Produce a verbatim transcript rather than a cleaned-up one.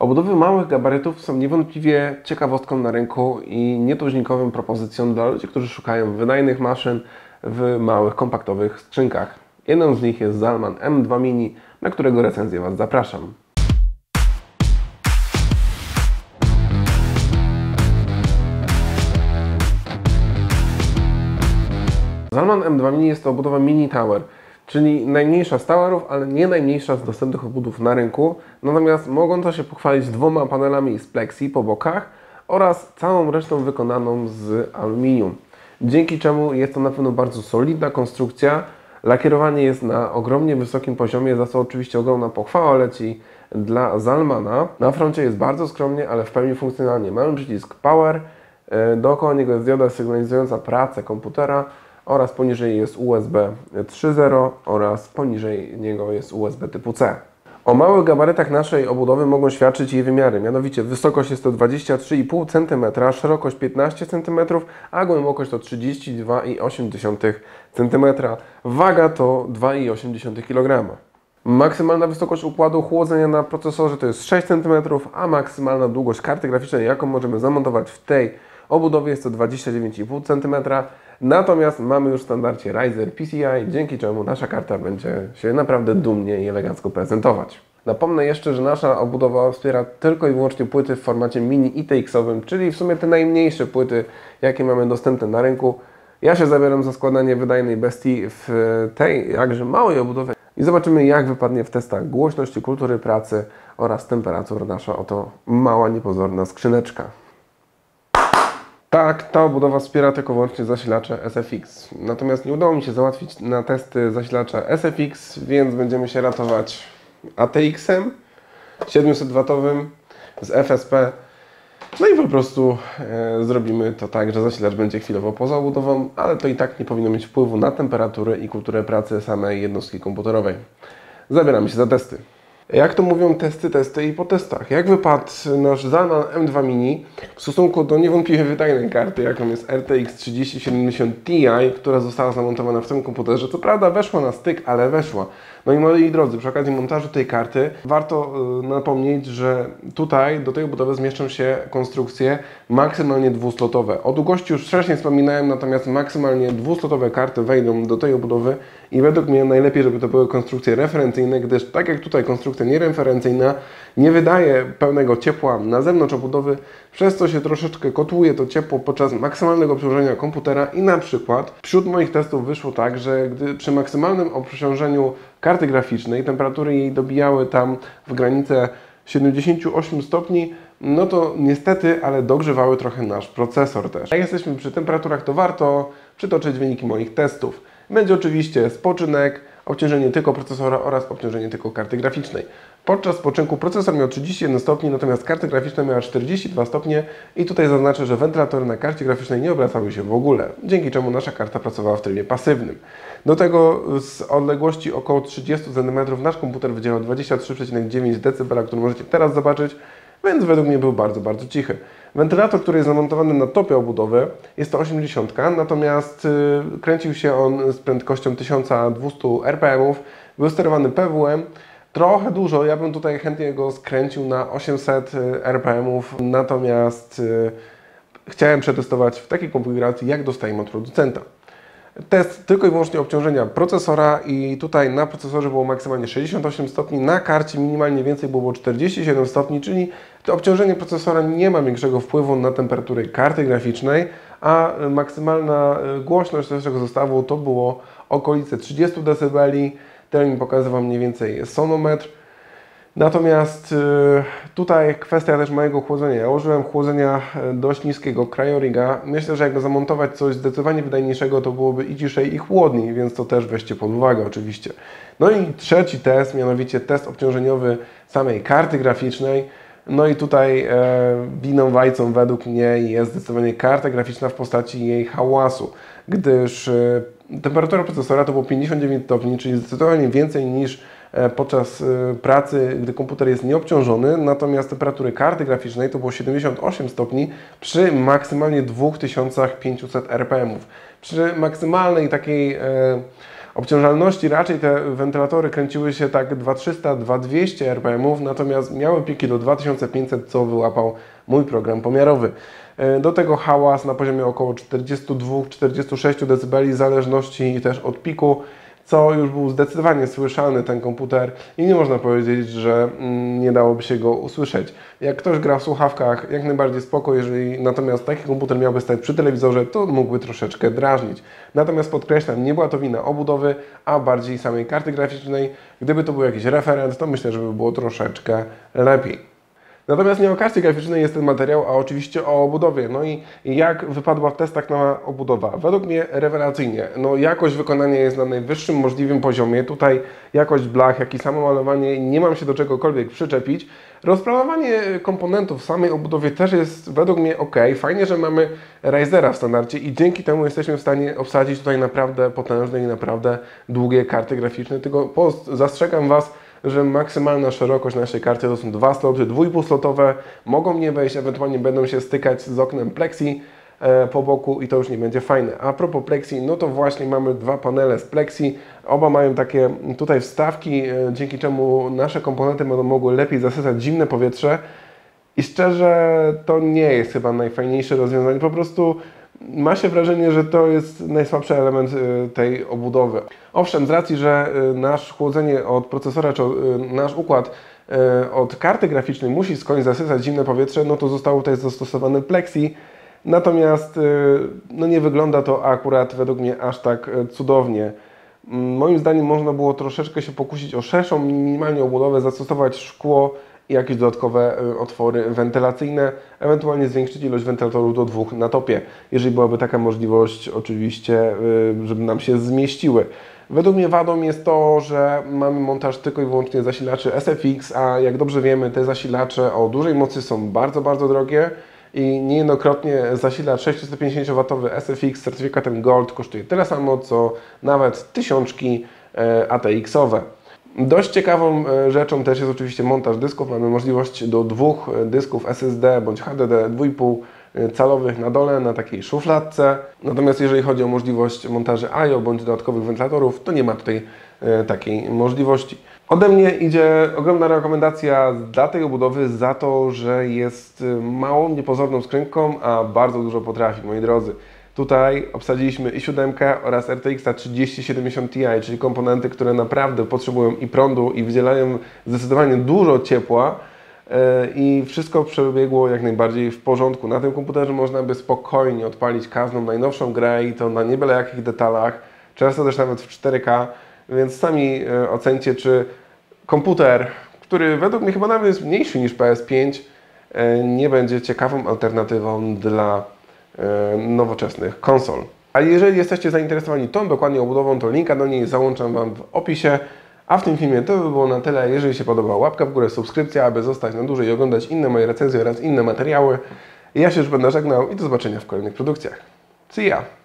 Obudowy małych gabarytów są niewątpliwie ciekawostką na rynku i nietuźnikową propozycją dla ludzi, którzy szukają wydajnych maszyn w małych, kompaktowych skrzynkach. Jedną z nich jest Zalman M dwa Mini, na którego recenzję Was zapraszam. Zalman M dwa Mini jest to obudowa Mini Tower, czyli najmniejsza z towerów, ale nie najmniejsza z dostępnych obudów na rynku, natomiast mogąca się pochwalić dwoma panelami z plexi po bokach oraz całą resztą wykonaną z aluminium. Dzięki czemu jest to na pewno bardzo solidna konstrukcja. Lakierowanie jest na ogromnie wysokim poziomie, za co oczywiście ogromna pochwała leci dla Zalmana. Na froncie jest bardzo skromnie, ale w pełni funkcjonalnie. Mamy przycisk Power, dookoła niego jest dioda sygnalizująca pracę komputera, oraz poniżej jest U S B trzy zero oraz poniżej niego jest U S B typu C. O małych gabarytach naszej obudowy mogą świadczyć jej wymiary, mianowicie wysokość jest to dwadzieścia trzy i pół centymetra, szerokość piętnaście centymetrów, a głębokość to trzydzieści dwa i osiem centymetra. Waga to dwa i osiem kilograma. Maksymalna wysokość układu chłodzenia na procesorze to jest sześć centymetrów, a maksymalna długość karty graficznej, jaką możemy zamontować w tej obudowie, jest to dwadzieścia dziewięć i pół centymetra. Natomiast mamy już w standardzie Riser P C I, dzięki czemu nasza karta będzie się naprawdę dumnie i elegancko prezentować. Napomnę jeszcze, że nasza obudowa wspiera tylko i wyłącznie płyty w formacie mini I T X-owym, czyli w sumie te najmniejsze płyty, jakie mamy dostępne na rynku. Ja się zabieram za składanie wydajnej bestii w tej jakże małej obudowie i zobaczymy, jak wypadnie w testach głośności, kultury pracy oraz temperatur nasza oto mała, niepozorna skrzyneczka. Tak, ta obudowa wspiera tylko wyłącznie zasilacze S F X. Natomiast nie udało mi się załatwić na testy zasilacza S F X, więc będziemy się ratować A T X-em siedemset watowym z F S P. No i po prostu e, zrobimy to tak, że zasilacz będzie chwilowo poza obudową, ale to i tak nie powinno mieć wpływu na temperaturę i kulturę pracy samej jednostki komputerowej. Zabieramy się za testy. Jak to mówią testy, testy i po testach. Jak wypadł nasz Zalman M dwa Mini w stosunku do niewątpliwie wydajnej karty, jaką jest R T X trzydzieści siedemdziesiąt Ti, która została zamontowana w tym komputerze. Co prawda weszła na styk, ale weszła. No i moi drodzy, przy okazji montażu tej karty warto y, napomnieć, że tutaj do tej obudowy zmieszczą się konstrukcje maksymalnie dwuslotowe. O długości już wcześniej wspominałem, natomiast maksymalnie dwuslotowe karty wejdą do tej obudowy i według mnie najlepiej, żeby to były konstrukcje referencyjne, gdyż tak jak tutaj konstrukcja niereferencyjna nie wydaje pełnego ciepła na zewnątrz obudowy, przez co się troszeczkę kotłuje to ciepło podczas maksymalnego obciążenia komputera i na przykład wśród moich testów wyszło tak, że gdy przy maksymalnym obciążeniu karty graficznej temperatury jej dobijały tam w granicę siedemdziesięciu ośmiu stopni, no to niestety, ale dogrzewały trochę nasz procesor też. Jak jesteśmy przy temperaturach, to warto przytoczyć wyniki moich testów. Będzie oczywiście spoczynek, obciążenie tylko procesora oraz obciążenie tylko karty graficznej. Podczas spoczynku procesor miał trzydzieści jeden stopni, natomiast karta graficzna miała czterdzieści dwa stopnie i tutaj zaznaczę, że wentylatory na karcie graficznej nie obracały się w ogóle, dzięki czemu nasza karta pracowała w trybie pasywnym. Do tego z odległości około trzydziestu centymetrów nasz komputer wydzielał dwadzieścia trzy przecinek dziewięć decybela, który możecie teraz zobaczyć, więc według mnie był bardzo, bardzo cichy. Wentylator, który jest zamontowany na topie obudowy, jest to osiemdziesiąt, natomiast yy, kręcił się on z prędkością tysiąc dwieście R P M ów, był sterowany P W M, trochę dużo, ja bym tutaj chętnie go skręcił na osiemset R P M ów, natomiast yy, chciałem przetestować w takiej konfiguracji, jak dostajemy od producenta. Test tylko i wyłącznie obciążenia procesora i tutaj na procesorze było maksymalnie sześćdziesiąt osiem stopni, na karcie minimalnie więcej było czterdzieści siedem stopni, czyli to obciążenie procesora nie ma większego wpływu na temperaturę karty graficznej, a maksymalna głośność naszego zestawu to było okolice trzydziestu decybeli, ten mi pokazywał mniej więcej sonometr. Natomiast tutaj kwestia też mojego chłodzenia. Ja użyłem chłodzenia dość niskiego Cryoriga. Myślę, że jak zamontować coś zdecydowanie wydajniejszego, to byłoby i ciszej, i chłodniej, więc to też weźcie pod uwagę oczywiście. No i trzeci test, mianowicie test obciążeniowy samej karty graficznej. No i tutaj e, winą wajcą według mnie jest zdecydowanie karta graficzna w postaci jej hałasu, gdyż e, temperatura procesora to było pięćdziesiąt dziewięć stopni, czyli zdecydowanie więcej niż podczas pracy, gdy komputer jest nieobciążony, natomiast temperatury karty graficznej to było siedemdziesiąt osiem stopni przy maksymalnie dwa tysiące pięćset R P M ów. Przy maksymalnej takiej e, Obciążalności raczej te wentylatory kręciły się tak dwa tysiące trzysta do dwa tysiące dwieście er pe emów, natomiast miały piki do dwa tysiące pięćset, co wyłapał mój program pomiarowy. Do tego hałas na poziomie około czterdziestu dwóch do czterdziestu sześciu decybeli w zależności też od piku, co już był zdecydowanie słyszalny ten komputer i nie można powiedzieć, że nie dałoby się go usłyszeć. Jak ktoś gra w słuchawkach, jak najbardziej spoko, jeżeli natomiast taki komputer miałby stać przy telewizorze, to mógłby troszeczkę drażnić. Natomiast podkreślam, nie była to wina obudowy, a bardziej samej karty graficznej. Gdyby to był jakiś referent, to myślę, że by było troszeczkę lepiej. Natomiast nie o karcie graficznej jest ten materiał, a oczywiście o obudowie. No i jak wypadła w testach nowa obudowa? Według mnie rewelacyjnie. No, jakość wykonania jest na najwyższym możliwym poziomie. Tutaj jakość blach, jak i samo malowanie, nie mam się do czegokolwiek przyczepić. Rozplanowanie komponentów w samej obudowie też jest według mnie ok. Fajnie, że mamy Ryzera w standardzie i dzięki temu jesteśmy w stanie obsadzić tutaj naprawdę potężne i naprawdę długie karty graficzne. Tylko zastrzegam Was, że maksymalna szerokość naszej karty to są dwa sloty dwuipółslotowe, mogą nie wejść, ewentualnie będą się stykać z oknem Plexi e, po boku i to już nie będzie fajne. A propos Plexi, no to właśnie mamy dwa panele z Plexi, oba mają takie tutaj wstawki, e, dzięki czemu nasze komponenty będą mogły lepiej zasysać zimne powietrze i szczerze to nie jest chyba najfajniejsze rozwiązanie, po prostu ma się wrażenie, że to jest najsłabszy element tej obudowy. Owszem, z racji, że nasz chłodzenie od procesora, czy nasz układ od karty graficznej musi skądś zasysać zimne powietrze, no to zostało tutaj zastosowane Plexi. Natomiast no nie wygląda to akurat według mnie aż tak cudownie. Moim zdaniem można było troszeczkę się pokusić o szerszą, minimalnie obudowę, zastosować szkło i jakieś dodatkowe otwory wentylacyjne, ewentualnie zwiększyć ilość wentylatorów do dwóch na topie, jeżeli byłaby taka możliwość oczywiście, żeby nam się zmieściły. Według mnie wadą jest to, że mamy montaż tylko i wyłącznie zasilaczy S F X, a jak dobrze wiemy, te zasilacze o dużej mocy są bardzo, bardzo drogie i niejednokrotnie zasilacz sześćset pięćdziesiąt watowy S F X z certyfikatem Gold kosztuje tyle samo, co nawet tysiączki A T X-owe. Dość ciekawą rzeczą też jest oczywiście montaż dysków. Mamy możliwość do dwóch dysków S S D bądź H D D dwa i pół calowych na dole, na takiej szufladce. Natomiast jeżeli chodzi o możliwość montaży I O bądź dodatkowych wentylatorów, to nie ma tutaj takiej możliwości. Ode mnie idzie ogromna rekomendacja dla tej obudowy za to, że jest małą, niepozorną skrzynką, a bardzo dużo potrafi, moi drodzy. Tutaj obsadziliśmy i siedem oraz R T X trzydzieści siedemdziesiąt Ti, czyli komponenty, które naprawdę potrzebują i prądu i wydzielają zdecydowanie dużo ciepła i wszystko przebiegło jak najbardziej w porządku. Na tym komputerze można by spokojnie odpalić każdą najnowszą grę i to na nie byle jakich detalach, często też nawet w cztery K, więc sami ocencie, czy komputer, który według mnie chyba nawet jest mniejszy niż P S pięć, nie będzie ciekawą alternatywą dla nowoczesnych konsol. A jeżeli jesteście zainteresowani tą dokładnie obudową, to linka do niej załączam Wam w opisie. A w tym filmie to by było na tyle. Jeżeli się podoba, łapka w górę, subskrypcja, aby zostać na dłużej i oglądać inne moje recenzje oraz inne materiały. Ja się już będę żegnał i do zobaczenia w kolejnych produkcjach. See ya!